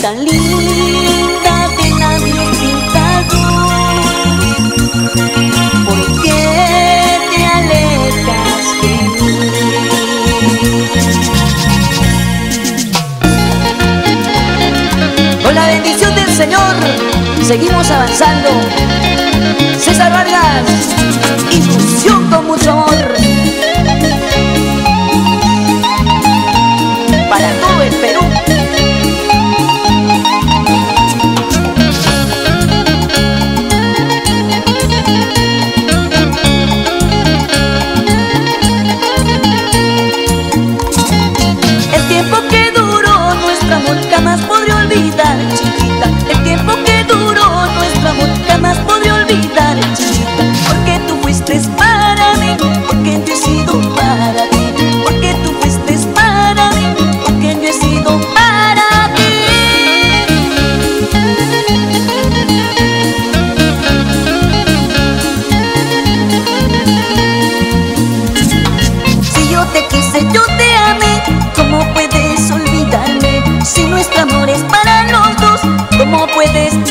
tan linda de labios pintados. ¿Por qué te alejas de mí? Con la bendición del Señor seguimos avanzando. César Vargas, infusión con mucho amor para todo el Perú. El tiempo que duró nuestro amor jamás podré olvidar, chiquita. El tiempo que duró nuestro amor jamás podré olvidar, chiquita. Porque tú fuiste para mí, porque yo he sido para ti. Porque tú fuiste para mí, porque yo he sido para ti. Si yo te quise, yo te amé, ¿cómo puedes olvidarme? Si nuestro amor es para los dos, ¿cómo puedes